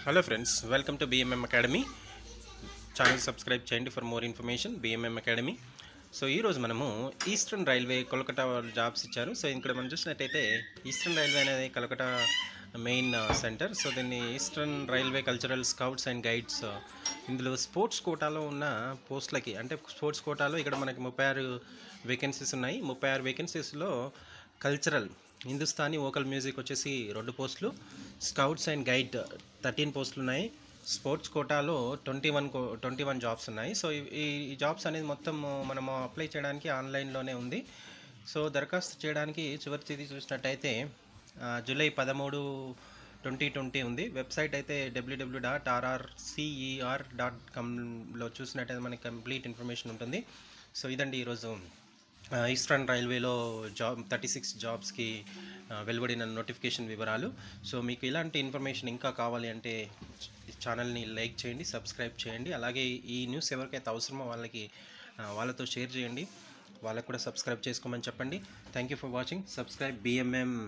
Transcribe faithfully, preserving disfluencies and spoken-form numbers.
Hello friends, welcome to BMM academy. Channel subscribe చేయండి for more information. BMM academy. So ఈరోజు మనము eastern railway Kolkata వాళ్ళు jobs ఇచ్చారు. So ఇక్కడ మనం చూసినట్టయితే ఈస్టర్న్ రైల్వే అనేది కోల్కతా మెయిన్ సెంటర్. సో దీన్ని eastern railway cultural scouts and guides. ఇందులో స్పోర్ట్స్ కోటాలో ఉన్న పోస్టులకి, అంటే స్పోర్ట్స్ కోటాలో ఇక్కడ మనకి ముప్పై ఆరు వేకెన్సీస్ ఉన్నాయి. ముప్పై ఆరు వేకెన్సీస్లో కల్చరల్ హిందుస్థానీ వోకల్ మ్యూజిక్ వచ్చేసి రెండు పోస్టులు, స్కౌట్స్ అండ్ గైడ్ థర్టీన్ పోస్టులు ఉన్నాయి. స్పోర్ట్స్ కోటాలో ట్వంటీ వన్ కో ట్వంటీ వన్ జాబ్స్ ఉన్నాయి. సో ఈ ఈ జాబ్స్ అనేది మొత్తం మనము అప్లై చేయడానికి ఆన్లైన్లోనే ఉంది. సో దరఖాస్తు చేయడానికి చివరి తేదీ చూసినట్టయితే జూలై పదమూడు ట్వంటీ ట్వంటీ ఉంది. వెబ్సైట్ అయితే డబ్ల్యూడబ్ల్యూ డాట్ ఆర్ఆర్సిఈఆర్ డాట్ కామ్లో చూసినట్టయితే మనకి కంప్లీట్ ఇన్ఫర్మేషన్ ఉంటుంది. సో ఇదండి ఈరోజు ఈస్టర్న్ రైల్వేలో జాబ్ థర్టీ సిక్స్ జాబ్స్కి వెలువడిన నోటిఫికేషన్ వివరాలు. సో మీకు ఇలాంటి ఇన్ఫర్మేషన్ ఇంకా కావాలి అంటే ఛానల్ని లైక్ చేయండి, సబ్స్క్రైబ్ చేయండి. అలాగే ఈ న్యూస్ ఎవరికైతే అవసరమో వాళ్ళకి వాళ్ళతో షేర్ చేయండి, వాళ్ళకు కూడా సబ్స్క్రైబ్ చేసుకోమని చెప్పండి. Thank you for watching. Subscribe BMM